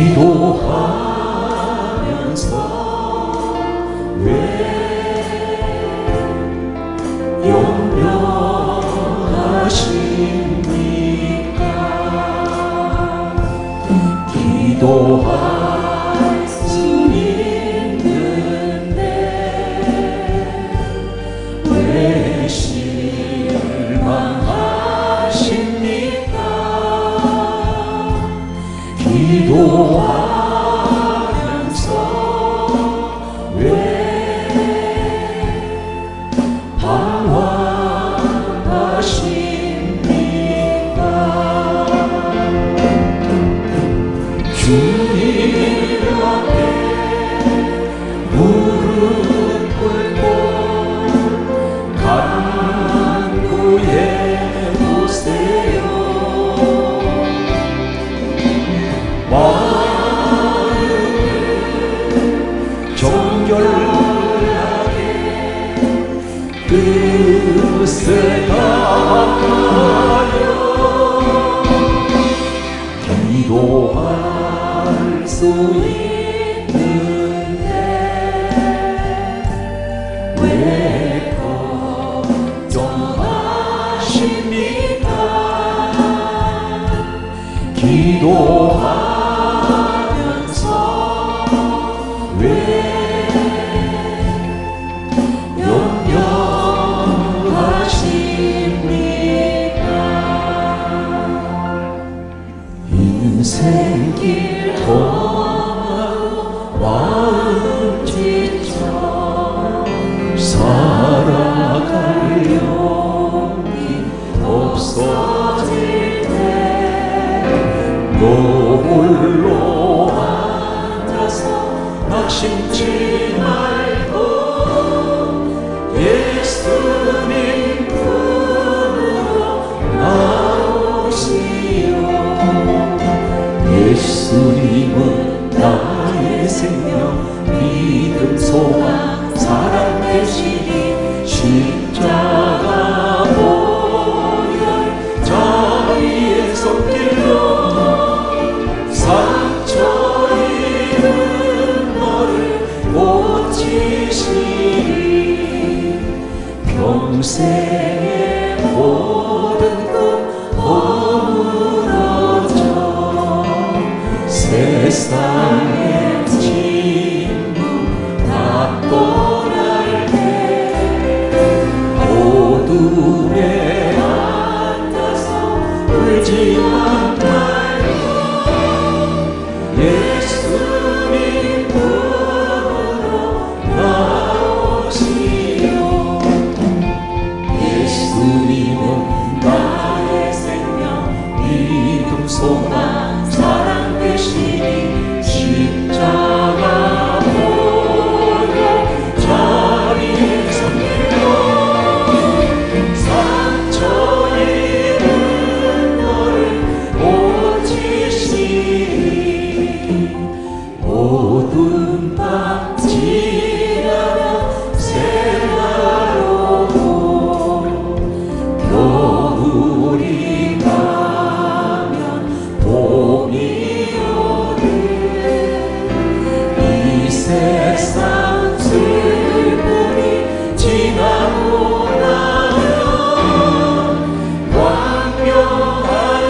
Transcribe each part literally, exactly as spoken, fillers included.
기도하면서 왜 용려하십니까? 기도할 수 있는데 왜 실망하십니까? 기도하면서 왜 방황하십니까? 주님 앞에 무릎 꿇고 간구해 보세요. 마음을 정결하게 뜻을 다하여 기도할 수 있는데 왜 걱정하십니까? 기도하면서 왜 염려하십니까? 인생길 험하고 마음 지쳐 살아갈 용기 없어질 때 너 홀로 앉아서 낙심치 말고 예수님 품으로 나오시오. 예수님은 나의 생명, 믿음, 소망, 사랑 되시니 십자가 보혈 자비의 손길로 상처 입은 너를 고치시니 평생의 모든 것 허물어져 세상의 진부 다 떠날 때 어둠에 앉아서 울지만 말고 예수님 품으로 나오시오. 예수님은 나의 생명, 믿음, 소망, 사랑 되시니 십자가 보혈 자비의 손길로 상처 입은 너를 고치시니 모든 밤 지나며 새날 오고 겨울이 가면 봄이 오네. 이 세상 슬픔이 지나고 나면 광명한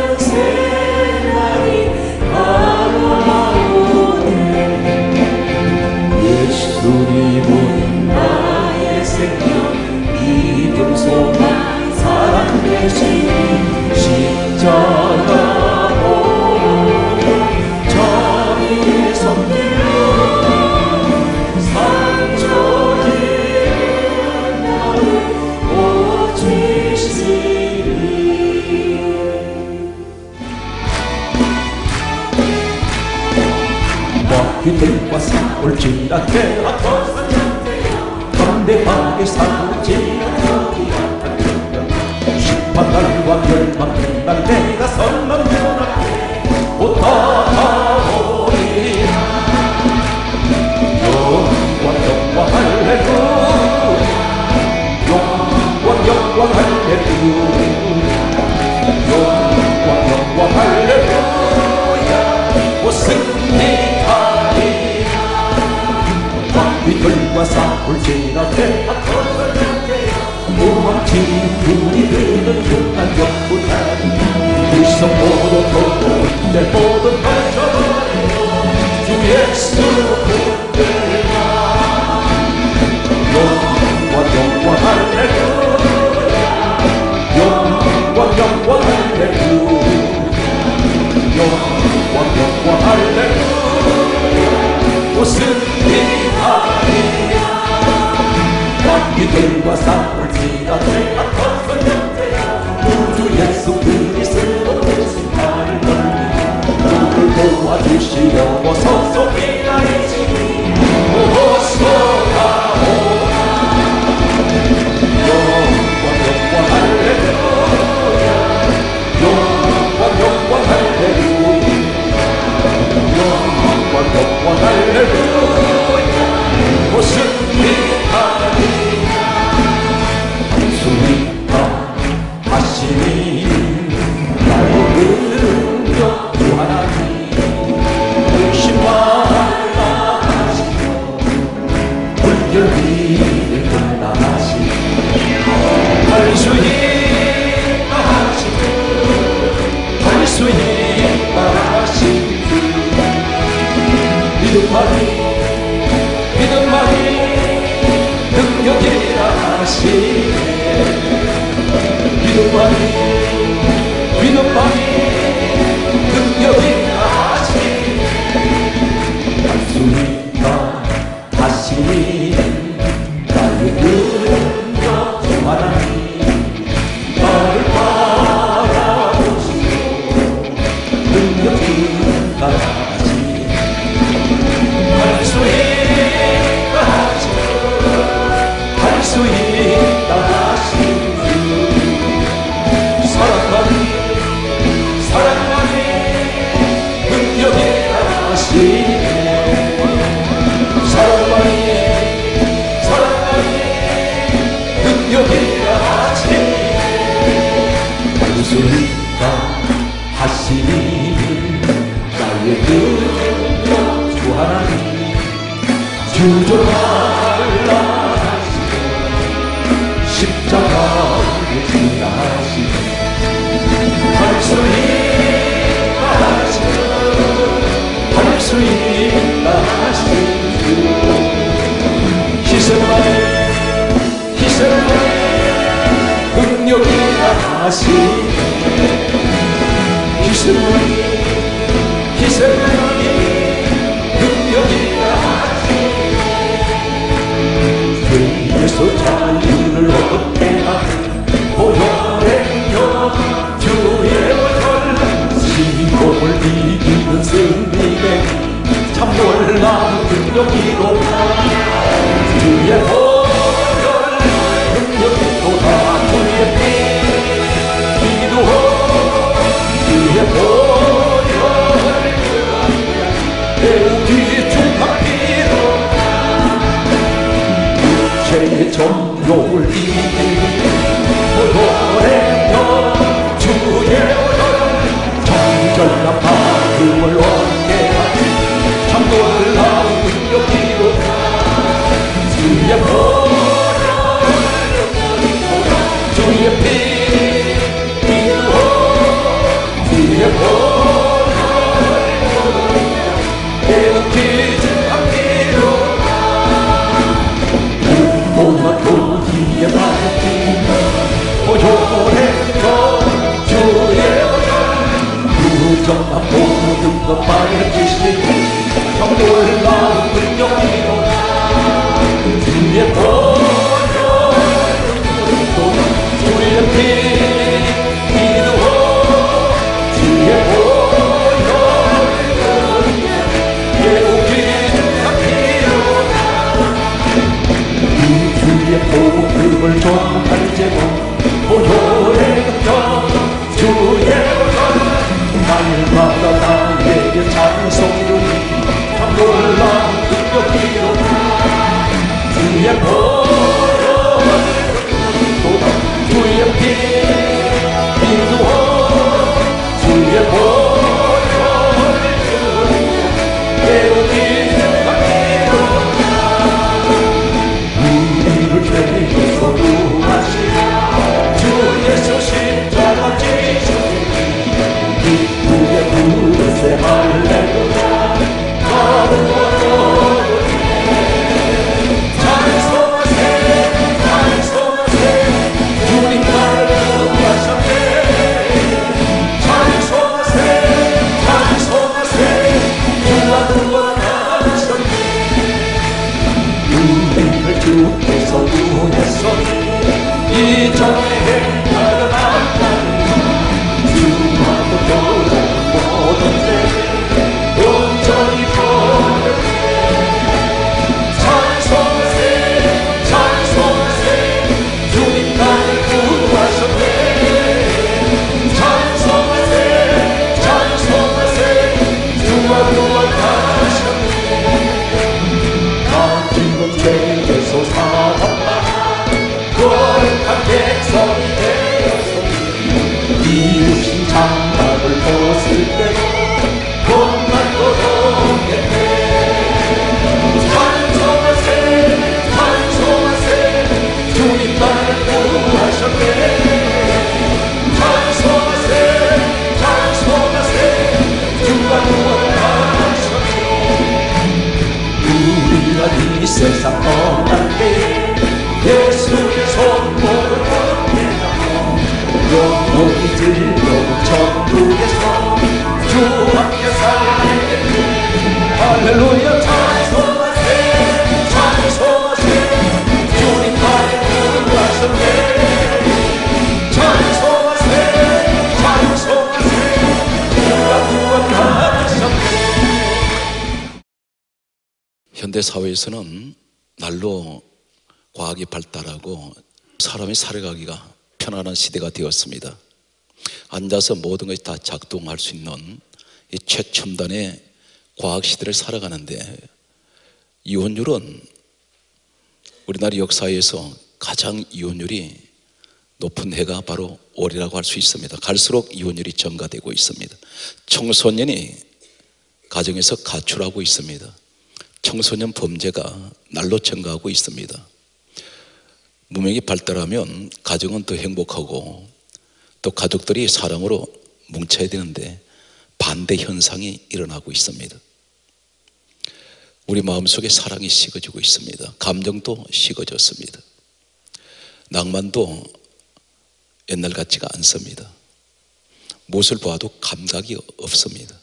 새날이 다가오네. 예수님은 나의 생명, 믿음, 소망, 사랑 되시니 십자가 보혈 자비의 손길로 상처 입은 나를 고치시니 바퀴들과 싸울지라 대하던 담대하게 싸울지라 심판날과 멸망 그날 내가 선만 눈앞에 못하오리라. 영광 영광 할렐루야, 영광 영광 할렐루야, 영광 영광 할렐루야. 오 승리 영광 영광 할렐루야 무슨 비하리야 왕기들과 싸울 지가 내가 커서 현재야 우주 예수 그리스도 대신 나를 돌리라 나를 도와주시려고 서속이나이지 오소가오라 영광 영광 할렐루야 영광 영광 할렐루야 영광 영광 할렐루야 무슨 비하리야 주님과 하시니 나의 능력 주 하나님 의심하시며 불결 위를 끝나시며 할 수 있다 하시며 할 수 있다 하시며 믿음만이 믿음만이 능력이라 하시네 믿음만이 믿음만이 능력이라 하시네 할 수 있다 하시니 나의 능력 주 하나님 나를 바라보시고 능력이라 하시네 할 수 있다 하시네 할 수 있다 하시니 사랑만이 사랑만이 능력이라 하시네 사랑만이 사랑만이 능력이라 하시네 할 수 있다 하시니 나의 능력 주 하나님 주존하라 하시고 십자가를 지나 하시고 할 수 있다 하시고 할 수 있다 하시고 희생만이 희생만이 능력이라 하시네 희생만이 희생만이 능력이라 예수 자유를 얻게 하는 보혈의 영 주의 오혈 시험을 이기는 승리에 참 놀라운 능력이로다 주의 보혈 능력이로다 주의 피 기도호 주의 보혈 배우기 중합기로 죄의 정욕을 이기는 보혈의 영 주의 오혈 정결한 마음을 얻게 하니 참 놀라운 능력이로다 주의 보혈 주의 피 기도호 주의 보혈 깨우기 중합기로다 몸과 도기에 밝히는 보혈의 영 주의 오혈 부정한 모든 것 밝히시니 참 놀라운 능력이로다 주의 보혈 주의 피 기도호 주의 보혈 깨우기 중합기로다 주의 복음을 전할 제목 보혈의 영 주의 오혈 날마다 나에게 찬송주니 참 놀라운 능력이로다 주의 보혈 주의 피 기도호 주의 보혈 깨우기 중합기로다 우리를 죄에서 구하시고 주 예수 십자가 지시니 기쁘게 부르세 할렐루야 찬송하세 현대 사회에서는 날로 과학이 발달하고 사람이 살아가기가 편안한 시대가 되었습니다. 앉아서 모든 것이 다 작동할 수 있는 이 최첨단의 과학 시대를 살아가는데, 이혼율은 우리나라 역사에서 가장 이혼율이 높은 해가 바로 올해라고 할 수 있습니다. 갈수록 이혼율이 증가되고 있습니다. 청소년이 가정에서 가출하고 있습니다. 청소년 범죄가 날로 증가하고 있습니다. 문명이 발달하면 가정은 더 행복하고 또 가족들이 사랑으로 뭉쳐야 되는데 반대 현상이 일어나고 있습니다. 우리 마음속에 사랑이 식어지고 있습니다. 감정도 식어졌습니다. 낭만도 옛날 같지가 않습니다. 무엇을 봐도 감각이 없습니다.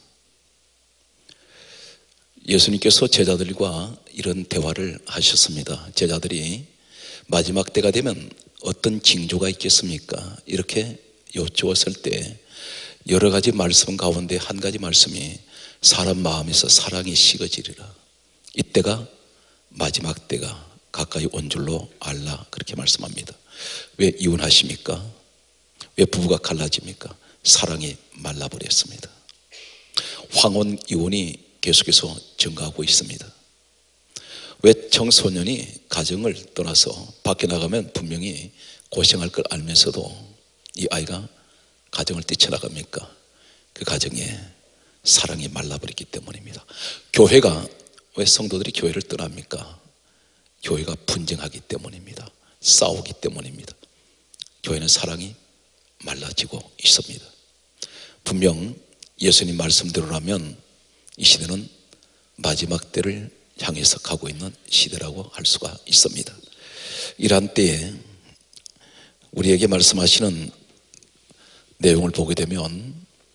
예수님께서 제자들과 이런 대화를 하셨습니다. 제자들이 마지막 때가 되면 어떤 징조가 있겠습니까? 이렇게 여쭈었을 때 여러 가지 말씀 가운데 한 가지 말씀이 사람 마음에서 사랑이 식어지리라. 이때가 마지막 때가 가까이 온 줄로 알라. 그렇게 말씀합니다. 왜 이혼하십니까? 왜 부부가 갈라집니까? 사랑이 말라버렸습니다. 황혼 이혼이 계속해서 증가하고 있습니다. 왜 청소년이 가정을 떠나서 밖에 나가면 분명히 고생할 걸 알면서도 이 아이가 가정을 뛰쳐나갑니까? 그 가정에 사랑이 말라버렸기 때문입니다. 교회가 왜 성도들이 교회를 떠납니까? 교회가 분쟁하기 때문입니다. 싸우기 때문입니다. 교회는 사랑이 말라지고 있습니다. 분명 예수님 말씀대로라면 이 시대는 마지막 때를 향해서 가고 있는 시대라고 할 수가 있습니다. 이러한 때에 우리에게 말씀하시는 내용을 보게 되면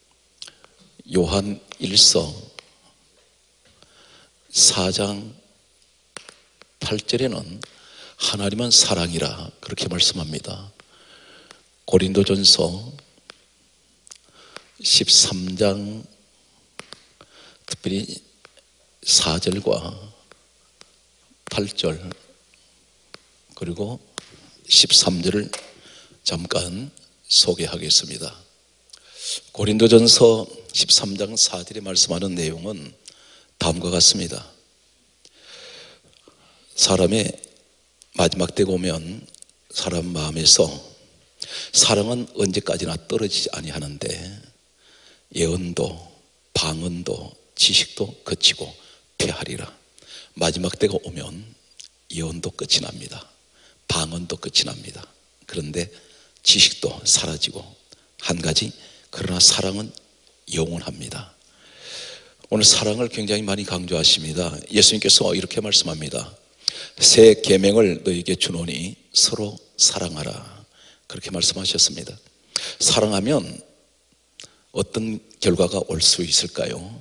요한 일서 사 장 팔 절에는 하나님은 사랑이라 그렇게 말씀합니다. 고린도전서 십삼 장 특별히 사 절과 팔 절 그리고 십삼 절을 잠깐 소개하겠습니다. 고린도전서 십삼 장 사 절에 말씀하는 내용은 다음과 같습니다. 사람의 마지막 때가 오면 사람 마음에서 사랑은 언제까지나 떨어지지 아니하는데 예언도 방언도 지식도 그치고 패하리라. 마지막 때가 오면 예언도 끝이 납니다. 방언도 끝이 납니다. 그런데 지식도 사라지고 한 가지, 그러나 사랑은 영원합니다. 오늘 사랑을 굉장히 많이 강조하십니다. 예수님께서 이렇게 말씀합니다. 새 계명을 너희에게 주노니 서로 사랑하라. 그렇게 말씀하셨습니다. 사랑하면 어떤 결과가 올 수 있을까요?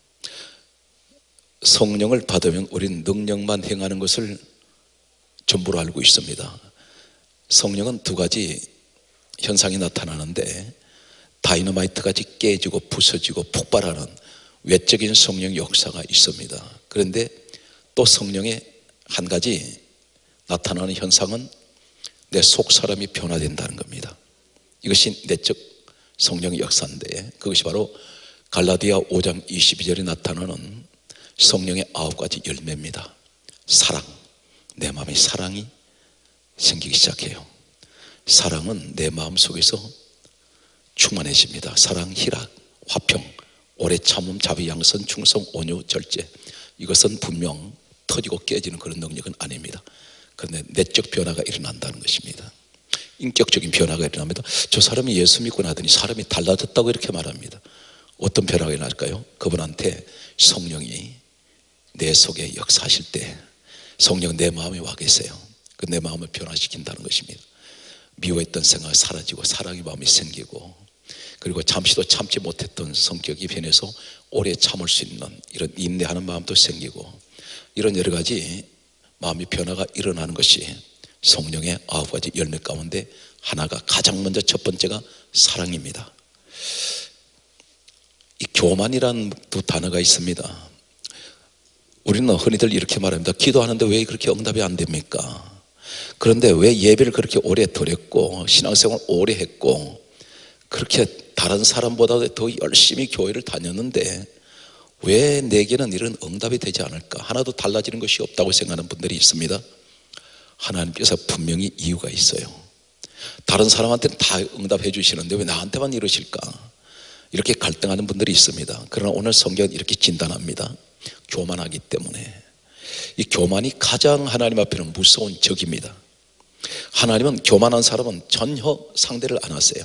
성령을 받으면 우리는 능력만 행하는 것을 전부로 알고 있습니다. 성령은 두 가지 현상이 나타나는데 다이너마이트 같이 깨지고 부서지고 폭발하는 외적인 성령 역사가 있습니다. 그런데 또 성령의 한 가지 나타나는 현상은 내 속 사람이 변화된다는 겁니다. 이것이 내적 성령의 역사인데 그것이 바로 갈라디아 오 장 이십이 절에 나타나는 성령의 아홉 가지 열매입니다. 사랑, 내 마음에 사랑이 생기기 시작해요. 사랑은 내 마음 속에서 충만해집니다. 사랑, 희락, 화평, 오래 참음, 자비, 양선, 충성, 온유, 절제. 이것은 분명 터지고 깨지는 그런 능력은 아닙니다. 그런데 내적 변화가 일어난다는 것입니다. 인격적인 변화가 일어납니다. 저 사람이 예수 믿고 나더니 사람이 달라졌다고 이렇게 말합니다. 어떤 변화가 일어날까요? 그분한테 성령이 내 속에 역사하실 때 성령 내 마음에 와 계세요. 그 내 마음을 변화시킨다는 것입니다. 미워했던 생각이 사라지고 사랑의 마음이 생기고, 그리고 잠시도 참지 못했던 성격이 변해서 오래 참을 수 있는 이런 인내하는 마음도 생기고, 이런 여러 가지 마음의 변화가 일어나는 것이 성령의 아홉 가지 열매 가운데 하나가, 가장 먼저 첫 번째가 사랑입니다. 이 교만이라는 두 단어가 있습니다. 우리는 흔히들 이렇게 말합니다. 기도하는데 왜 그렇게 응답이 안 됩니까? 그런데 왜 예배를 그렇게 오래 드렸고 신앙생활 오래 했고 그렇게 다른 사람보다 더 열심히 교회를 다녔는데 왜 내게는 이런 응답이 되지 않을까? 하나도 달라지는 것이 없다고 생각하는 분들이 있습니다. 하나님께서 분명히 이유가 있어요. 다른 사람한테는 다 응답해 주시는데 왜 나한테만 이러실까? 이렇게 갈등하는 분들이 있습니다. 그러나 오늘 성경은 이렇게 진단합니다. 교만하기 때문에. 이 교만이 가장 하나님 앞에는 무서운 적입니다. 하나님은 교만한 사람은 전혀 상대를 안 하세요.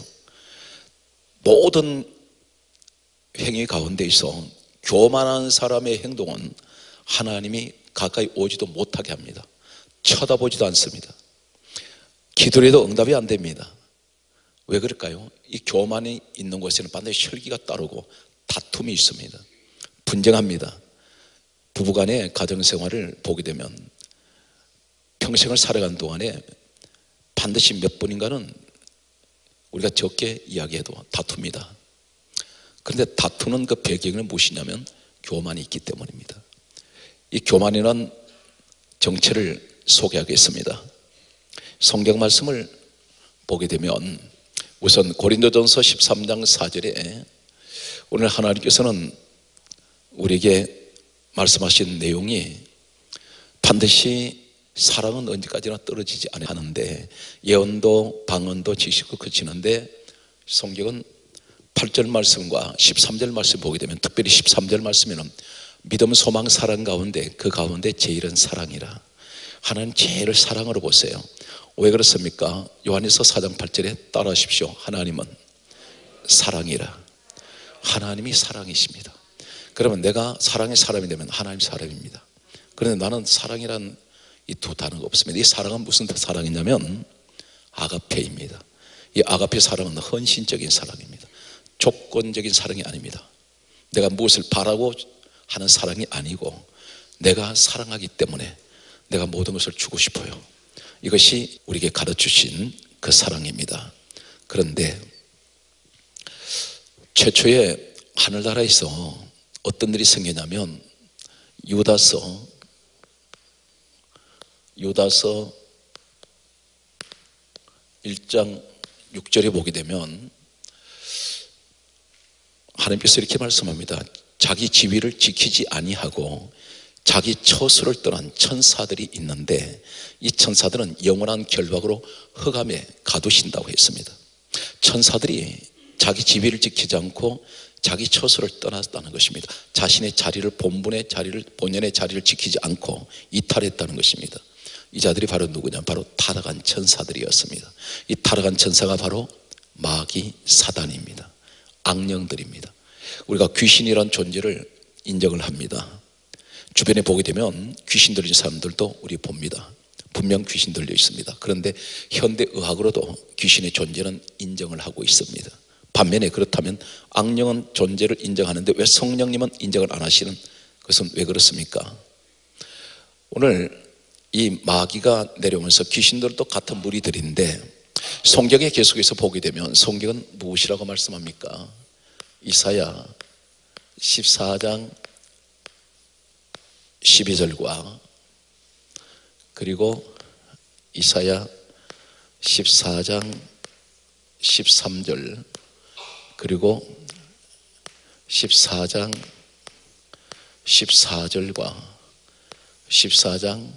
모든 행위 가운데에서 교만한 사람의 행동은 하나님이 가까이 오지도 못하게 합니다. 쳐다보지도 않습니다. 기도해도 응답이 안 됩니다. 왜 그럴까요? 이 교만이 있는 곳에는 반드시 혈기가 따르고 다툼이 있습니다. 분쟁합니다. 부부간의 가정생활을 보게 되면 평생을 살아간 동안에 반드시 몇 번인가는 우리가 적게 이야기해도 다툽니다. 그런데 다투는 그 배경은 무엇이냐면 교만이 있기 때문입니다. 이 교만이라는 정체를 소개하겠습니다. 성경 말씀을 보게 되면 우선 고린도전서 십삼 장 사 절에 오늘 하나님께서는 우리에게 말씀하신 내용이 반드시 사랑은 언제까지나 떨어지지 않는데 예언도 방언도 지식도 그치는데 성경은 팔 절 말씀과 십삼 절 말씀 보게 되면 특별히 십삼 절 말씀에는 믿음, 소망, 사랑 가운데 그 가운데 제일은 사랑이라. 하나님 제일을 사랑으로 보세요. 왜 그렇습니까? 요한일서 사 장 팔 절에 따라하십시오. 하나님은 사랑이라. 하나님이 사랑이십니다. 그러면 내가 사랑의 사람이 되면 하나님 사람입니다. 그런데 나는 사랑이란 이 두 단어가 없습니다. 이 사랑은 무슨 사랑이냐면 아가페입니다. 이 아가페 사랑은 헌신적인 사랑입니다. 조건적인 사랑이 아닙니다. 내가 무엇을 바라고 하는 사랑이 아니고 내가 사랑하기 때문에 내가 모든 것을 주고 싶어요. 이것이 우리에게 가르쳐주신 그 사랑입니다. 그런데 최초에 하늘나라에서 어떤 일이 생기냐면 유다서 유다서 일 장 육 절에 보게 되면 하나님께서 이렇게 말씀합니다. 자기 지위를 지키지 아니하고 자기 처소를 떠난 천사들이 있는데 이 천사들은 영원한 결박으로 흑암에 가두신다고 했습니다. 천사들이 자기 지위를 지키지 않고 자기 처소를 떠났다는 것입니다. 자신의 자리를 본분의 자리를 본연의 자리를 지키지 않고 이탈했다는 것입니다. 이 자들이 바로 누구냐? 바로 타락한 천사들이었습니다. 이 타락한 천사가 바로 마귀 사단입니다. 악령들입니다. 우리가 귀신이란 존재를 인정을 합니다. 주변에 보게 되면 귀신 들린 사람들도 우리 봅니다. 분명 귀신 들려 있습니다. 그런데 현대의학으로도 귀신의 존재는 인정을 하고 있습니다. 반면에 그렇다면 악령은 존재를 인정하는데 왜 성령님은 인정을 안 하시는 것은 왜 그렇습니까? 오늘 이 마귀가 내려오면서 귀신들도 같은 무리들인데 성경에 계속해서 보게 되면 성경은 무엇이라고 말씀합니까? 이사야 십사 장 십이 절과 그리고 이사야 십사 장 십삼 절 그리고 십사 장 십사 절과 십사 장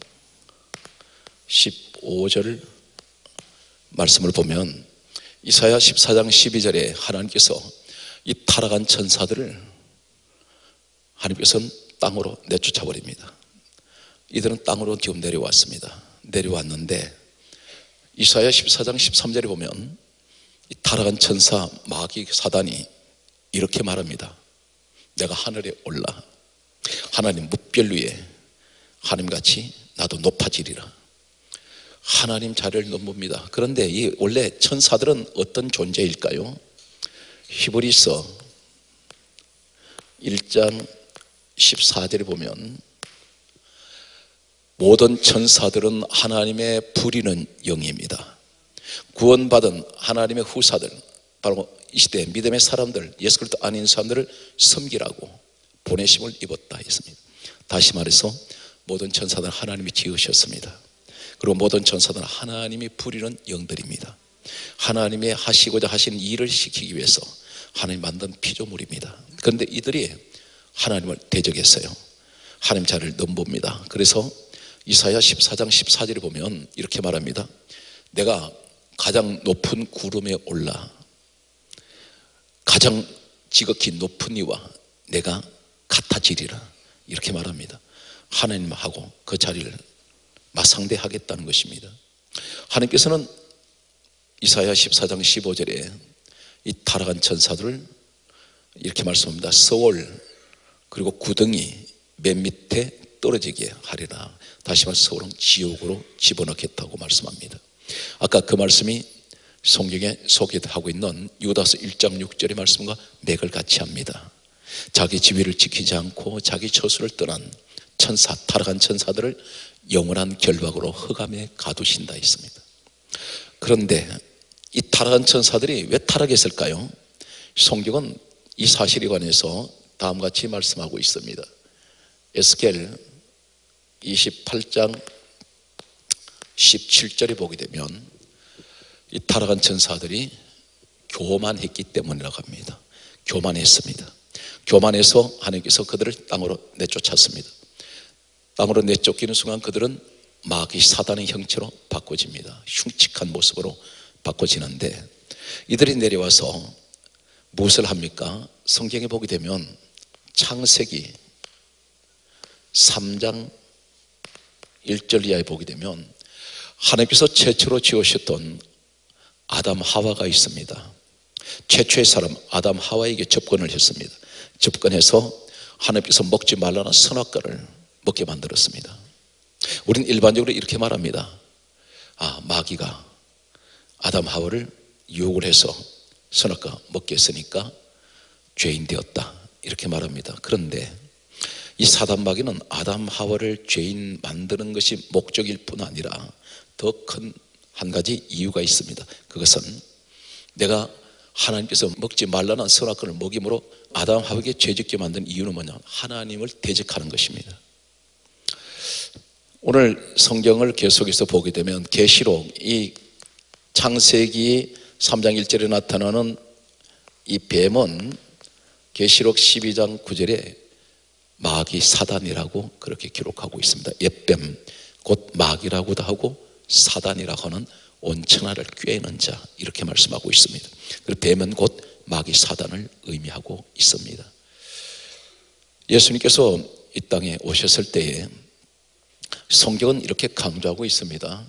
십오 절 말씀을 보면 이사야 십사 장 십이 절에 하나님께서 이 타락한 천사들을 하나님께서는 땅으로 내쫓아 버립니다. 이들은 땅으로 지금 내려왔습니다. 내려왔는데 이사야 십사 장 십삼 절에 보면 이 타락한 천사 마귀 사단이 이렇게 말합니다. 내가 하늘에 올라 하나님 뭇별 위에 하나님같이 나도 높아지리라. 하나님 자리를 넘봅니다. 그런데 이 원래 천사들은 어떤 존재일까요? 히브리서 일 장 십사 절에 보면 모든 천사들은 하나님의 부리는 영입니다. 구원받은 하나님의 후사들, 바로 이 시대 믿음의 사람들, 예수 그리스도 아닌 사람들을 섬기라고 보내심을 입었다 했습니다. 다시 말해서 모든 천사들은 하나님이 지으셨습니다. 그리고 모든 천사들은 하나님이 부리는 영들입니다. 하나님의 하시고자 하시는 일을 시키기 위해서 하나님 만든 피조물입니다. 그런데 이들이 하나님을 대적했어요. 하나님 자리를 넘봅니다. 그래서 이사야 십사 장 십사 절에 보면 이렇게 말합니다. 내가 가장 높은 구름에 올라 가장 지극히 높은 이와 내가 같아지리라, 이렇게 말합니다. 하나님하고 그 자리를 맞상대하겠다는 것입니다. 하나님께서는 이사야 십사 장 십오 절에 이 타락한 천사들을 이렇게 말씀합니다. 서울 그리고 구덩이 맨 밑에 떨어지게 하리라. 다시 말해서 서울은 지옥으로 집어넣겠다고 말씀합니다. 아까 그 말씀이 성경에 소개하고 있는 유다서 일 장 육 절의 말씀과 맥을 같이 합니다. 자기 지위를 지키지 않고 자기 처소를 떠난 천사, 타락한 천사들을 영원한 결박으로 흑암에 가두신다 했습니다. 그런데 이 타락한 천사들이 왜 타락했을까요? 성경은 이 사실에 관해서 다음과 같이 말씀하고 있습니다. 에스겔 이십팔 장 십칠 절에 보게 되면 이 타락한 천사들이 교만했기 때문이라고 합니다. 교만했습니다. 교만해서 하나님께서 그들을 땅으로 내쫓았습니다. 땅으로 내쫓기는 순간 그들은 마귀 사단의 형체로 바꿔집니다. 흉측한 모습으로 바꿔지는데 이들이 내려와서 무엇을 합니까? 성경에 보게 되면 창세기 삼 장 일 절 이하에 보게 되면 하나님께서 최초로 지으셨던 아담 하와가 있습니다. 최초의 사람 아담 하와에게 접근을 했습니다. 접근해서 하나님께서 먹지 말라는 선악과를 먹게 만들었습니다. 우리는 일반적으로 이렇게 말합니다. 아, 마귀가 아담 하와를 유혹을 해서 선악과 먹게 했으니까 죄인 되었다, 이렇게 말합니다. 그런데 이 사단 마귀는 아담 하와를 죄인 만드는 것이 목적일 뿐 아니라 더 큰 한 가지 이유가 있습니다. 그것은 내가 하나님께서 먹지 말라는 선악과를 먹임으로 아담 하와에게 죄짓게 만든 이유는 뭐냐? 하나님을 대적하는 것입니다. 오늘 성경을 계속해서 보게 되면 계시록 이 창세기 삼 장 일 절에 나타나는 이 뱀은 계시록 십이 장 구 절에 마귀 사단이라고 그렇게 기록하고 있습니다. 옛뱀 곧 마귀라고도 하고 사단이라고 하는 온천하를 꾀는 자, 이렇게 말씀하고 있습니다. 그리고 뱀은 곧 마귀 사단을 의미하고 있습니다. 예수님께서 이 땅에 오셨을 때에 성경은 이렇게 강조하고 있습니다.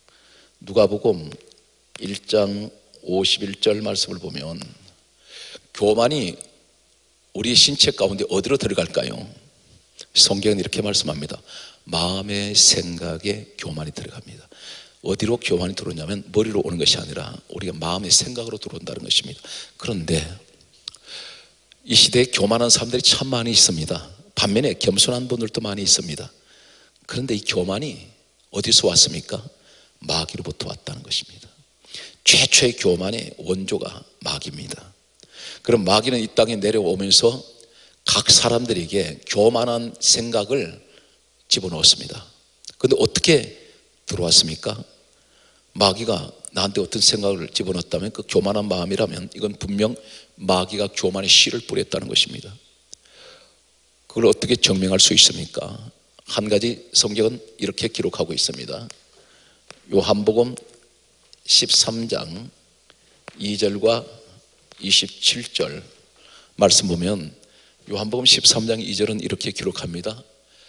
누가복음 일 장 오십일 절 말씀을 보면 교만이 우리 신체 가운데 어디로 들어갈까요? 성경은 이렇게 말씀합니다. 마음의 생각에 교만이 들어갑니다. 어디로 교만이 들어오냐면 머리로 오는 것이 아니라 우리가 마음의 생각으로 들어온다는 것입니다. 그런데 이 시대에 교만한 사람들이 참 많이 있습니다. 반면에 겸손한 분들도 많이 있습니다. 그런데 이 교만이 어디서 왔습니까? 마귀로부터 왔다는 것입니다. 최초의 교만의 원조가 마귀입니다. 그럼 마귀는 이 땅에 내려오면서 각 사람들에게 교만한 생각을 집어넣었습니다. 그런데 어떻게 들어왔습니까? 마귀가 나한테 어떤 생각을 집어넣었다면 그 교만한 마음이라면 이건 분명 마귀가 교만의 씨를 뿌렸다는 것입니다. 그걸 어떻게 증명할 수 있습니까? 한 가지 성경은 이렇게 기록하고 있습니다. 요한복음 십삼 장 이 절과 이십칠 절 말씀 보면 요한복음 십삼 장 이 절은 이렇게 기록합니다.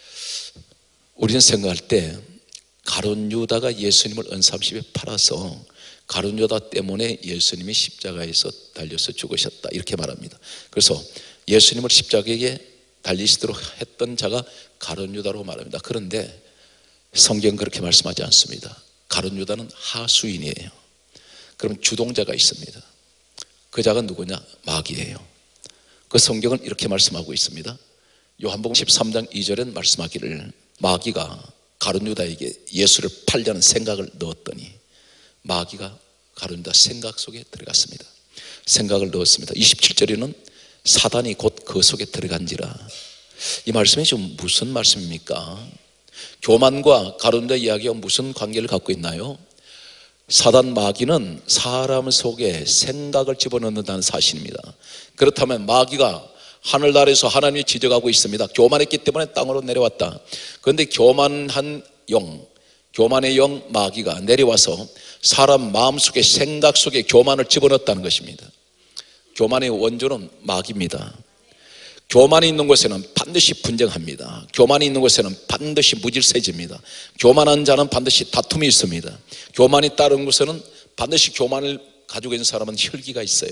우리는 생각할 때 가룟 유다가 예수님을 은삼십에 팔아서 가룟 유다 때문에 예수님이 십자가에서 달려서 죽으셨다, 이렇게 말합니다. 그래서 예수님을 십자가에 달리시도록 했던 자가 가룟 유다로 말합니다. 그런데 성경은 그렇게 말씀하지 않습니다. 가룟 유다는 하수인이에요. 그럼 주동자가 있습니다. 그 자가 누구냐? 마귀예요. 그 성경은 이렇게 말씀하고 있습니다. 요한복음 십삼 장 이 절엔 말씀하기를 마귀가 가룟 유다에게 예수를 팔려는 생각을 넣었더니 마귀가 가룟 유다 생각 속에 들어갔습니다. 생각을 넣었습니다. 이십칠 절에는 사단이 곧 그 속에 들어간지라 이 말씀이 지금 무슨 말씀입니까? 교만과 가룟자 이야기와 무슨 관계를 갖고 있나요? 사단 마귀는 사람 속에 생각을 집어넣는다는 사실입니다. 그렇다면 마귀가 하늘나라에서 하나님이 지적하고 있습니다. 교만했기 때문에 땅으로 내려왔다. 그런데 교만한 영, 교만의 영 마귀가 내려와서 사람 마음속에 생각 속에 교만을 집어넣었다는 것입니다. 교만의 원조는 마귀입니다. 교만이 있는 곳에는 반드시 분쟁합니다. 교만이 있는 곳에는 반드시 무질서해집니다. 교만한 자는 반드시 다툼이 있습니다. 교만이 따른 곳에는 반드시 교만을 가지고 있는 사람은 혈기가 있어요.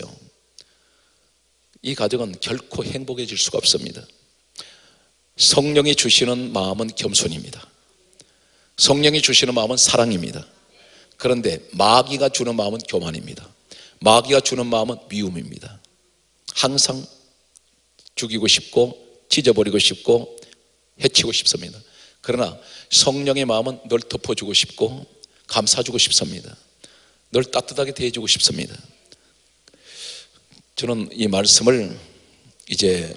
이 가정은 결코 행복해질 수가 없습니다. 성령이 주시는 마음은 겸손입니다. 성령이 주시는 마음은 사랑입니다. 그런데 마귀가 주는 마음은 교만입니다. 마귀가 주는 마음은 미움입니다. 항상 죽이고 싶고 찢어버리고 싶고 해치고 싶습니다. 그러나 성령의 마음은 널 덮어주고 싶고 감싸주고 싶습니다. 널 따뜻하게 대해주고 싶습니다. 저는 이 말씀을 이제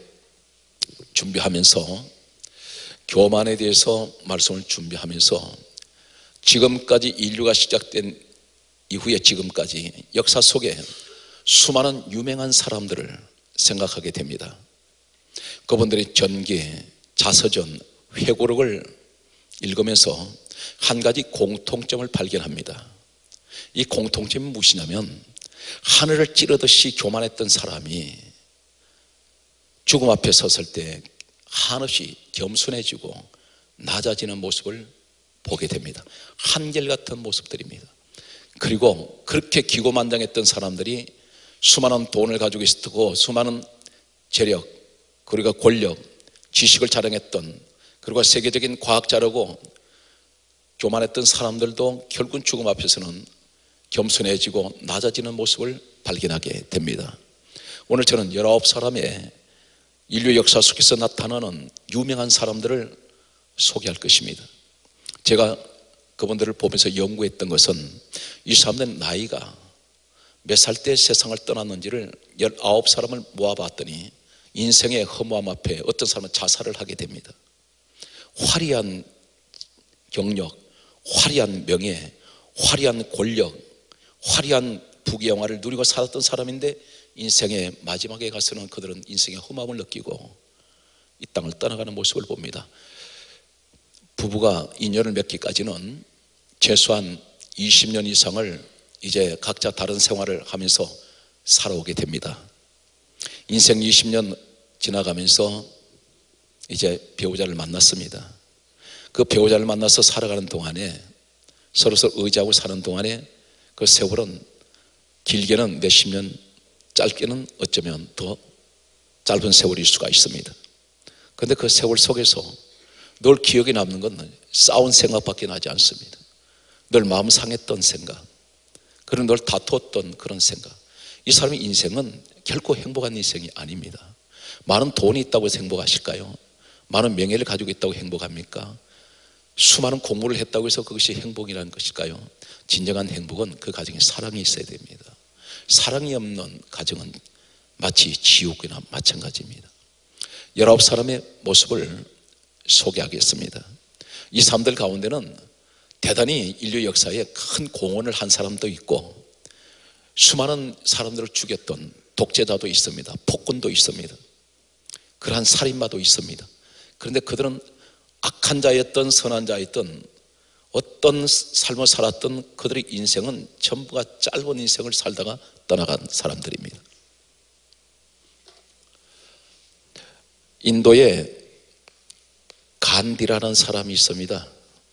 준비하면서 교만에 대해서 말씀을 준비하면서 지금까지 인류가 시작된 이후에 지금까지 역사 속에 수많은 유명한 사람들을 생각하게 됩니다. 그분들의 전기, 자서전, 회고록을 읽으면서 한 가지 공통점을 발견합니다. 이 공통점이 무엇이냐면 하늘을 찌르듯이 교만했던 사람이 죽음 앞에 섰을 때 한없이 겸손해지고 낮아지는 모습을 보게 됩니다. 한결같은 모습들입니다. 그리고 그렇게 기고만장했던 사람들이 수많은 돈을 가지고 있었고 수많은 재력 그리고 권력, 지식을 자랑했던 그리고 세계적인 과학자라고 교만했던 사람들도 결국은 죽음 앞에서는 겸손해지고 낮아지는 모습을 발견하게 됩니다. 오늘 저는 열아홉 사람의 인류 역사 속에서 나타나는 유명한 사람들을 소개할 것입니다. 제가 그분들을 보면서 연구했던 것은 이 사람들의 나이가 몇 살 때 세상을 떠났는지를 열아홉 사람을 모아봤더니 인생의 허무함 앞에 어떤 사람은 자살을 하게 됩니다. 화려한 경력, 화려한 명예, 화려한 권력, 화려한 부귀영화를 누리고 살았던 사람인데 인생의 마지막에 가서는 그들은 인생의 허무함을 느끼고 이 땅을 떠나가는 모습을 봅니다. 부부가 인연을 맺기까지는 최소한 이십 년 이상을 이제 각자 다른 생활을 하면서 살아오게 됩니다. 인생 이십 년 지나가면서 이제 배우자를 만났습니다. 그 배우자를 만나서 살아가는 동안에 서로서로 의지하고 사는 동안에 그 세월은 길게는 몇십 년, 짧게는 어쩌면 더 짧은 세월일 수가 있습니다. 그런데 그 세월 속에서 늘 기억에 남는 건 싸운 생각밖에 나지 않습니다. 늘 마음 상했던 생각, 그리고 늘 다투었던 그런 생각. 이 사람의 인생은 결코 행복한 인생이 아닙니다. 많은 돈이 있다고 해서 행복하실까요? 많은 명예를 가지고 있다고 행복합니까? 수많은 공부를 했다고 해서 그것이 행복이라는 것일까요? 진정한 행복은 그 가정에 사랑이 있어야 됩니다. 사랑이 없는 가정은 마치 지옥이나 마찬가지입니다. 열아홉 사람의 모습을 소개하겠습니다. 이 사람들 가운데는 대단히 인류 역사에 큰 공헌을 한 사람도 있고 수많은 사람들을 죽였던 독재자도 있습니다. 폭군도 있습니다. 그러한 살인마도 있습니다. 그런데 그들은 악한 자였던 선한 자였던 어떤 삶을 살았던 그들의 인생은 전부가 짧은 인생을 살다가 떠나간 사람들입니다. 인도에 간디라는 사람이 있습니다.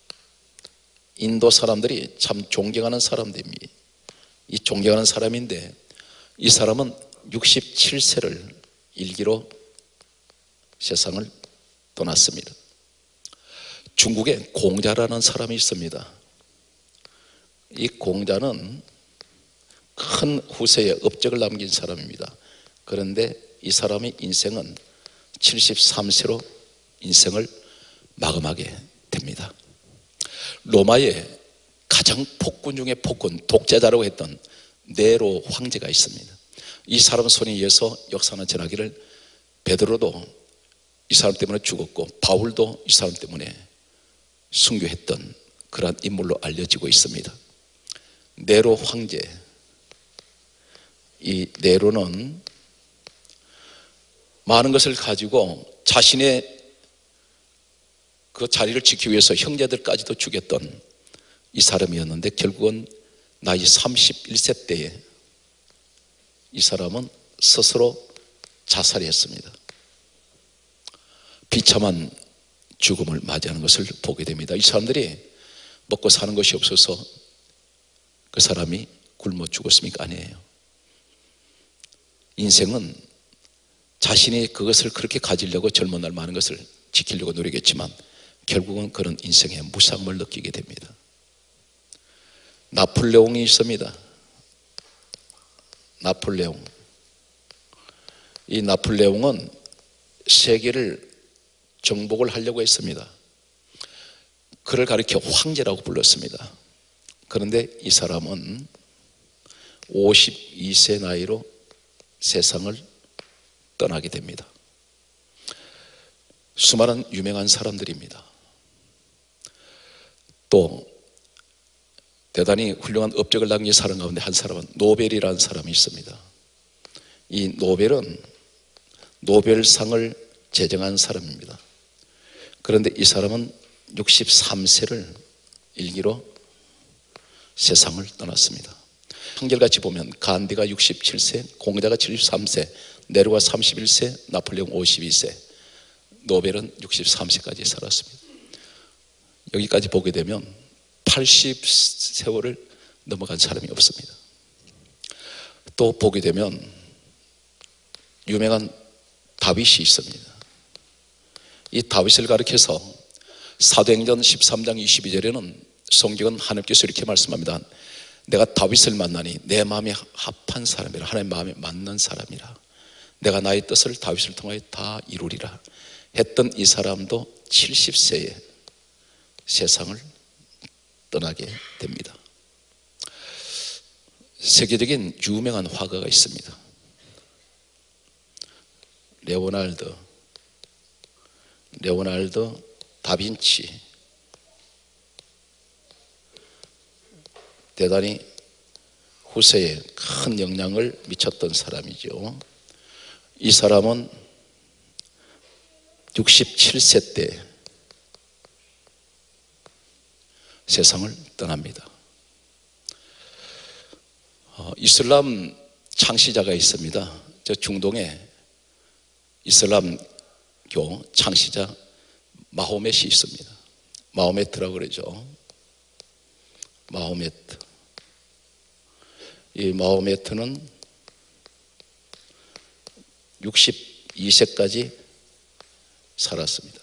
인도 사람들이 참 존경하는 사람들입니다. 이 존경하는 사람인데 이 사람은 육십칠 세를 일기로 세상을 떠났습니다. 중국에 공자라는 사람이 있습니다. 이 공자는 큰 후세에 업적을 남긴 사람입니다. 그런데 이 사람의 인생은 칠십삼 세로 인생을 마감하게 됩니다. 로마에 가장 폭군 중에 폭군, 독재자라고 했던 네로 황제가 있습니다. 이 사람 손에 의해서 역사는 전하기를 베드로도 이 사람 때문에 죽었고 바울도 이 사람 때문에 순교했던 그러한 인물로 알려지고 있습니다. 네로 황제, 이 네로는 많은 것을 가지고 자신의 그 자리를 지키기 위해서 형제들까지도 죽였던 이 사람이었는데 결국은 나이 삼십일 세 때에 이 사람은 스스로 자살했습니다. 비참한 죽음을 맞이하는 것을 보게 됩니다. 이 사람들이 먹고 사는 것이 없어서 그 사람이 굶어 죽었습니까? 아니에요. 인생은 자신이 그것을 그렇게 가지려고 젊은 날 많은 것을 지키려고 노력했지만 결국은 그런 인생의 무상을 느끼게 됩니다. 나폴레옹이 있습니다. 나폴레옹. 이 나폴레옹은 세계를 정복을 하려고 했습니다. 그를 가리켜 황제라고 불렀습니다. 그런데 이 사람은 오십이 세 나이로 세상을 떠나게 됩니다. 수많은 유명한 사람들입니다. 또 대단히 훌륭한 업적을 남긴 사람 가운데 한 사람은 노벨이라는 사람이 있습니다. 이 노벨은 노벨상을 제정한 사람입니다. 그런데 이 사람은 육십삼 세를 일기로 세상을 떠났습니다. 한결같이 보면 간디가 육십칠 세, 공자가 칠십삼 세, 네로가 삼십일 세, 나폴레옹 오십이 세, 노벨은 육십삼 세까지 살았습니다. 여기까지 보게 되면 팔십 세월을 넘어간 사람이 없습니다. 또 보게 되면 유명한 다윗이 있습니다. 이 다윗을 가리켜서 사도행전 십삼 장 이십이 절에는 성경은 하나님께서 이렇게 말씀합니다. 내가 다윗을 만나니 내 마음에 합한 사람이라, 하나님 마음에 맞는 사람이라, 내가 나의 뜻을 다윗을 통하여 다 이루리라 했던 이 사람도 칠십 세에 세상을 떠나게 됩니다. 세계적인 유명한 화가가 있습니다. 레오날드, 레오날드 다빈치. 대단히 후세에 큰 영향을 미쳤던 사람이죠. 이 사람은 육십칠 세 때 세상을 떠납니다. 어, 이슬람 창시자가 있습니다. 저 중동에 이슬람교 창시자 마호멧이 있습니다. 마호메트라고 그러죠. 마호메트. 이 마호메트는 육십이 세까지 살았습니다.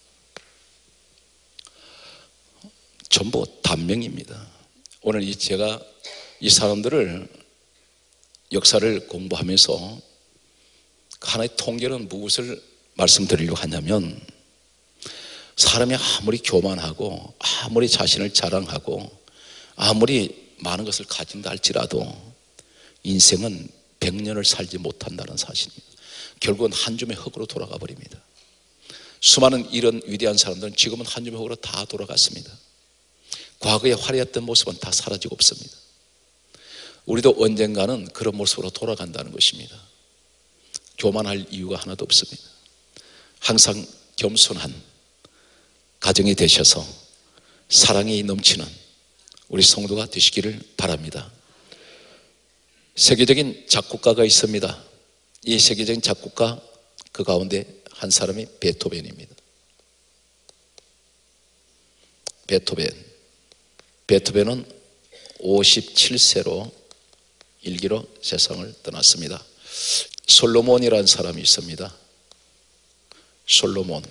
전부 단명입니다. 오늘 이 제가 이 사람들을 역사를 공부하면서 하나의 통계는 무엇을 말씀드리려고 하냐면, 사람이 아무리 교만하고 아무리 자신을 자랑하고 아무리 많은 것을 가진다 할지라도 인생은 백 년을 살지 못한다는 사실입니다. 결국은 한 줌의 흙으로 돌아가 버립니다. 수많은 이런 위대한 사람들은 지금은 한 줌의 흙으로 다 돌아갔습니다. 과거에 화려했던 모습은 다 사라지고 없습니다. 우리도 언젠가는 그런 모습으로 돌아간다는 것입니다. 교만할 이유가 하나도 없습니다. 항상 겸손한 가정이 되셔서 사랑이 넘치는 우리 성도가 되시기를 바랍니다. 세계적인 작곡가가 있습니다. 이 세계적인 작곡가 그 가운데 한 사람이 베토벤입니다. 베토벤. 베토벤은 오십칠 세로 일기로 세상을 떠났습니다. 솔로몬이라는 사람이 있습니다. 솔로몬.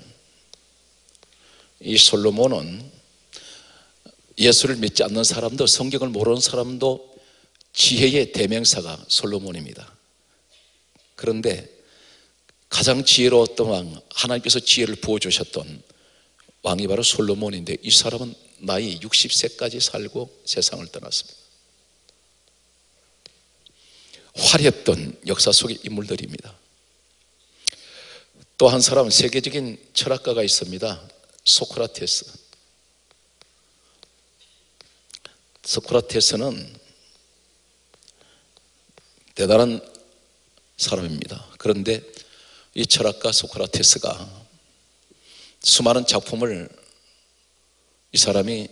이 솔로몬은 예수를 믿지 않는 사람도, 성경을 모르는 사람도 지혜의 대명사가 솔로몬입니다. 그런데 가장 지혜로웠던 왕, 하나님께서 지혜를 부어주셨던 왕이 바로 솔로몬인데, 이 사람은 나이 육십 세까지 살고 세상을 떠났습니다. 화려했던 역사 속의 인물들입니다. 또 한 사람, 세계적인 철학가가 있습니다. 소크라테스. 소크라테스는 대단한 사람입니다. 그런데 이 철학가 소크라테스가 수많은 작품을 이 사람이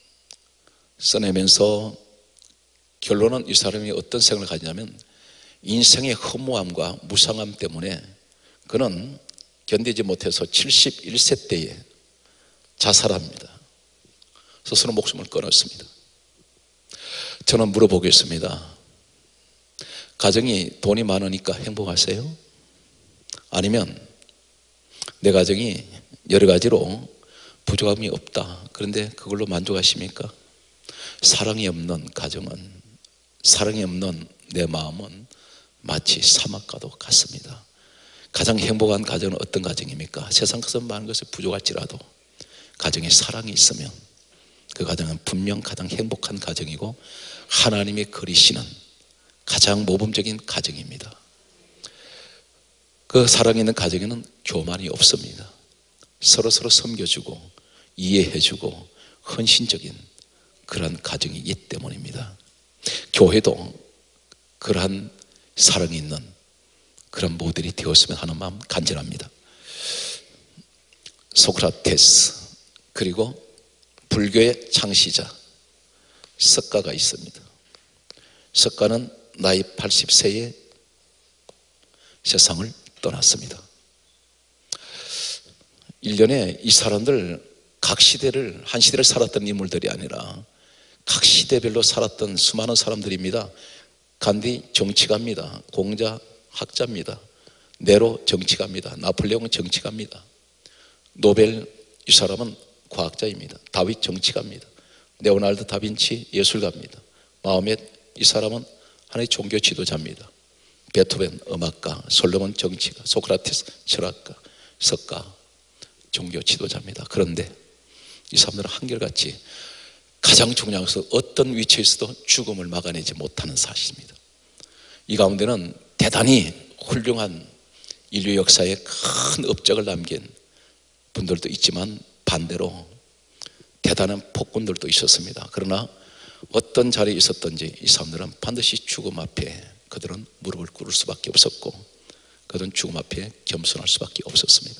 써내면서 결론은 이 사람이 어떤 생각을 가지냐면 인생의 허무함과 무상함 때문에 그는 견디지 못해서 칠십일 세 때에 자살합니다. 스스로 목숨을 끊었습니다. 저는 물어보겠습니다. 가정이 돈이 많으니까 행복하세요? 아니면 내 가정이 여러 가지로 부족함이 없다, 그런데 그걸로 만족하십니까? 사랑이 없는 가정은, 사랑이 없는 내 마음은 마치 사막과도 같습니다. 가장 행복한 가정은 어떤 가정입니까? 세상에서 많은 것이 부족할지라도 가정에 사랑이 있으면 그 가정은 분명 가장 행복한 가정이고 하나님의 그리시는 가장 모범적인 가정입니다. 그 사랑이 있는 가정에는 교만이 없습니다. 서로서로 섬겨주고 이해해주고 헌신적인 그런 가정이기 때문입니다. 교회도 그러한 사랑이 있는 그런 모델이 되었으면 하는 마음 간절합니다. 소크라테스, 그리고 불교의 창시자 석가가 있습니다. 석가는 나이 팔십 세에 세상을 떠났습니다. 일련에 이 사람들 각 시대를, 한 시대를 살았던 인물들이 아니라 각 시대별로 살았던 수많은 사람들입니다. 간디 정치가입니다. 공자 학자입니다. 네로 정치가입니다. 나폴레옹 정치가입니다. 노벨, 이 사람은 과학자입니다. 다윗 정치가입니다. 레오나르도 다빈치 예술가입니다. 마호멧, 이 사람은 하나의 종교 지도자입니다. 베토벤 음악가, 솔로몬 정치가, 소크라테스 철학가, 석가 종교 지도자입니다. 그런데 이 사람들은 한결같이 가장 중요한 것은 어떤 위치에서도 죽음을 막아내지 못하는 사실입니다. 이 가운데는 대단히 훌륭한 인류 역사에 큰 업적을 남긴 분들도 있지만 반대로 대단한 폭군들도 있었습니다. 그러나 어떤 자리에 있었든지 이 사람들은 반드시 죽음 앞에 그들은 무릎을 꿇을 수밖에 없었고 그들은 죽음 앞에 겸손할 수밖에 없었습니다.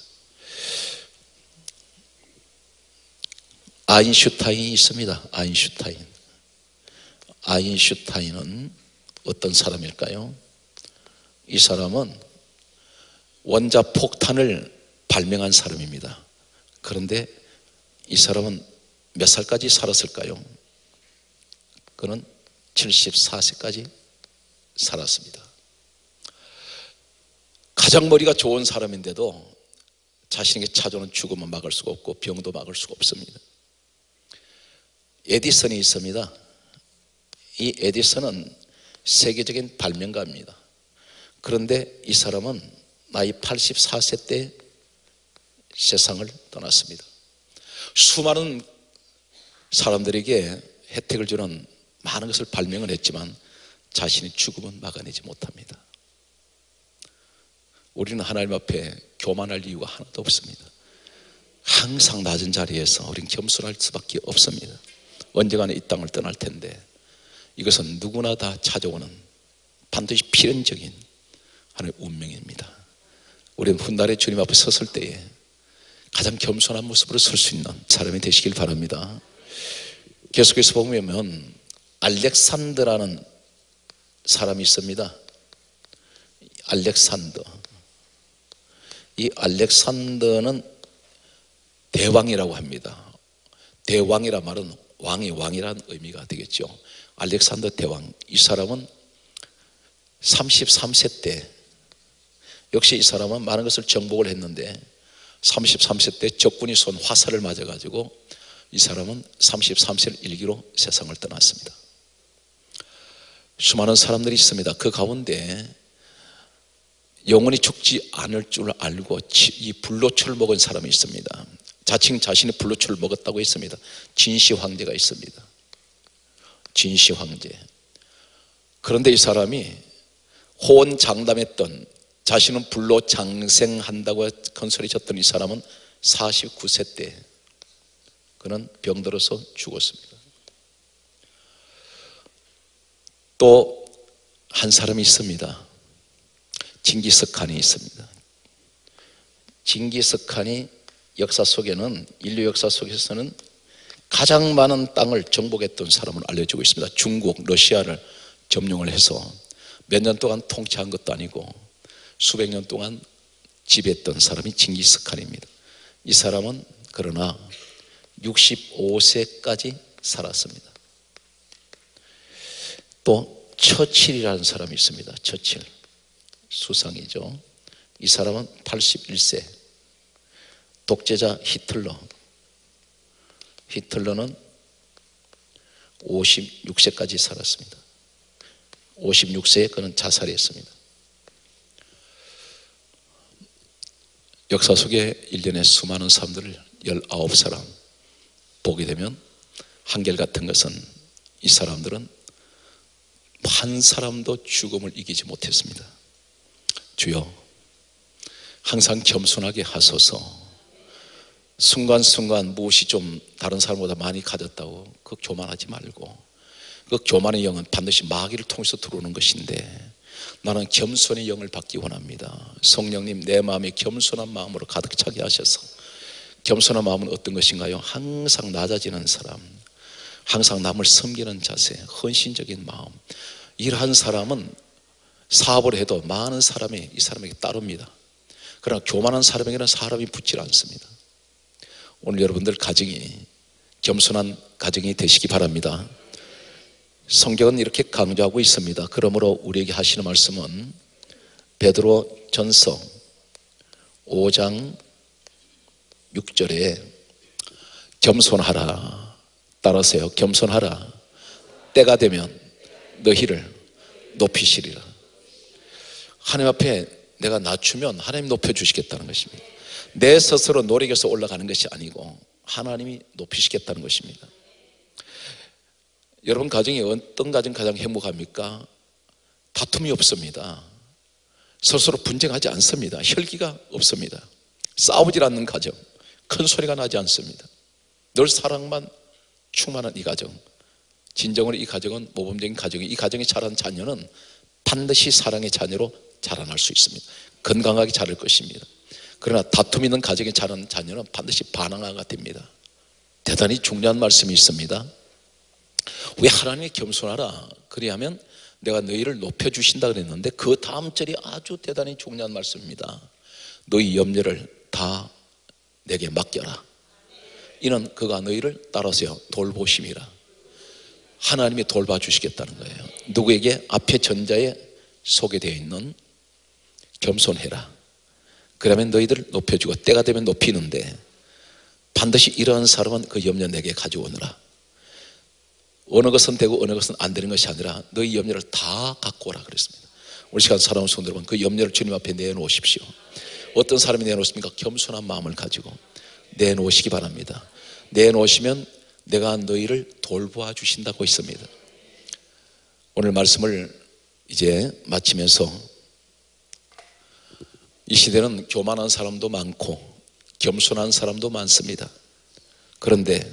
아인슈타인이 있습니다. 아인슈타인. 아인슈타인은 어떤 사람일까요? 이 사람은 원자폭탄을 발명한 사람입니다. 그런데 이 사람은 몇 살까지 살았을까요? 그는 칠십사 세까지 살았습니다. 가장 머리가 좋은 사람인데도 자신에게 찾아오는 죽음은 막을 수가 없고 병도 막을 수가 없습니다. 에디슨이 있습니다. 이 에디슨은 세계적인 발명가입니다. 그런데 이 사람은 나이 팔십사 세 때 세상을 떠났습니다. 수많은 사람들에게 혜택을 주는 많은 것을 발명을 했지만 자신의 죽음은 막아내지 못합니다. 우리는 하나님 앞에 교만할 이유가 하나도 없습니다. 항상 낮은 자리에서 우리는 겸손할 수밖에 없습니다. 언젠가는 이 땅을 떠날 텐데 이것은 누구나 다 찾아오는 반드시 필연적인 하나의 운명입니다. 우리는 훗날에 주님 앞에 섰을 때에 가장 겸손한 모습으로 설 수 있는 사람이 되시길 바랍니다. 계속해서 보면 알렉산더라는 사람이 있습니다. 알렉산더. 이 알렉산더는 대왕이라고 합니다. 대왕이라 말은 왕이 왕이라는 의미가 되겠죠. 알렉산더 대왕, 이 사람은 삼십삼 세 때, 역시 이 사람은 많은 것을 정복을 했는데 삼십삼 세 때 적군이 쏜 화살을 맞아가지고 이 사람은 삼십삼 세를 일기로 세상을 떠났습니다. 수많은 사람들이 있습니다. 그 가운데 영원히 죽지 않을 줄 알고 이 불로초를 먹은 사람이 있습니다. 자칭 자신이 불로초를 먹었다고 했습니다. 진시 황제가 있습니다. 진시 황제. 그런데 이 사람이 호언장담했던 자신은 불로 장생한다고 큰 소리 쳤던 이 사람은 사십구 세 때 그는 병들어서 죽었습니다. 또 한 사람이 있습니다. 징기스칸이 있습니다. 징기스칸이 역사 속에는, 인류 역사 속에서는 가장 많은 땅을 정복했던 사람으로 알려지고 있습니다. 중국, 러시아를 점령을 해서 몇 년 동안 통치한 것도 아니고 수백 년 동안 지배했던 사람이 징기스칸입니다. 이 사람은 그러나 육십오 세까지 살았습니다. 또 처칠이라는 사람이 있습니다. 처칠, 수상이죠. 이 사람은 팔십일 세. 독재자 히틀러, 히틀러는 오십육 세까지 살았습니다. 오십육 세에 그는 자살했습니다. 역사 속에 일련의 수많은 사람들을 열아홉 사람 보게 되면 한결같은 것은 이 사람들은 한 사람도 죽음을 이기지 못했습니다. 주여, 항상 겸손하게 하소서. 순간순간 무엇이 좀 다른 사람보다 많이 가졌다고 그 교만하지 말고, 그 교만의 영은 반드시 마귀를 통해서 들어오는 것인데 나는 겸손의 영을 받기 원합니다. 성령님, 내 마음에 겸손한 마음으로 가득 차게 하셔서. 겸손한 마음은 어떤 것인가요? 항상 낮아지는 사람, 항상 남을 섬기는 자세, 헌신적인 마음. 이러한 사람은 사업을 해도 많은 사람이 이 사람에게 따릅니다. 그러나 교만한 사람에게는 사람이 붙지 않습니다. 오늘 여러분들 가정이 겸손한 가정이 되시기 바랍니다. 성경은 이렇게 강조하고 있습니다. 그러므로 우리에게 하시는 말씀은 베드로 전서 오 장 육 절에 겸손하라. 따라서요, 겸손하라. 때가 되면 너희를 높이시리라. 하나님 앞에 내가 낮추면 하나님 높여주시겠다는 것입니다. 내 스스로 노력해서 올라가는 것이 아니고 하나님이 높이시겠다는 것입니다. 여러분 가정이 어떤 가정 가장 행복합니까? 다툼이 없습니다. 스스로 분쟁하지 않습니다. 혈기가 없습니다. 싸우질 않는 가정, 큰 소리가 나지 않습니다. 늘 사랑만 충만한 이 가정, 진정으로 이 가정은 모범적인 가정이, 이 가정에 자란 자녀는 반드시 사랑의 자녀로 자라날 수 있습니다. 건강하게 자랄 것입니다. 그러나 다툼 있는 가정에 자란 자녀는 반드시 반항아가 됩니다. 대단히 중요한 말씀이 있습니다. 왜 하나님이 겸손하라 그리하면 내가 너희를 높여주신다 그랬는데 그 다음 절이 아주 대단히 중요한 말씀입니다. 너희 염려를 다 내게 맡겨라. 이는 그가 너희를 따라서요 돌보심이라. 하나님이 돌봐주시겠다는 거예요. 누구에게? 앞에 전자에 소개되어 있는 겸손해라. 그러면 너희들을 높여주고 때가 되면 높이는데 반드시 이러한 사람은 그 염려 내게 가져오느라. 어느 것은 되고 어느 것은 안 되는 것이 아니라 너희 염려를 다 갖고 오라 그랬습니다. 우리 시간 사랑하는 성도 여러분, 그 염려를 주님 앞에 내놓으십시오. 어떤 사람이 내놓습니까? 겸손한 마음을 가지고 내놓으시기 바랍니다. 내놓으시면 내가 너희를 돌보아 주신다고 있습니다. 오늘 말씀을 이제 마치면서 이 시대는 교만한 사람도 많고 겸손한 사람도 많습니다. 그런데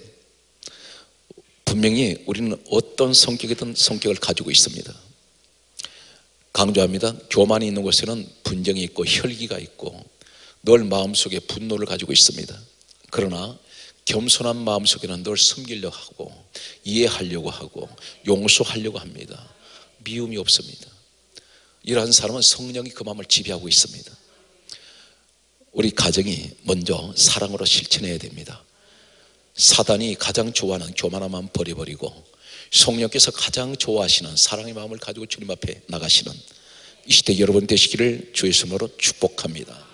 분명히 우리는 어떤 성격이든 성격을 가지고 있습니다. 강조합니다. 교만이 있는 곳에는 분쟁이 있고 혈기가 있고 늘 마음속에 분노를 가지고 있습니다. 그러나 겸손한 마음속에는 늘 섬기려고 하고 이해하려고 하고 용서하려고 합니다. 미움이 없습니다. 이러한 사람은 성령이 그 마음을 지배하고 있습니다. 우리 가정이 먼저 사랑으로 실천해야 됩니다. 사단이 가장 좋아하는 교만한 마음 버려버리고 성령께서 가장 좋아하시는 사랑의 마음을 가지고 주님 앞에 나가시는 이 시대 여러분 되시기를 주의 이름으로 축복합니다.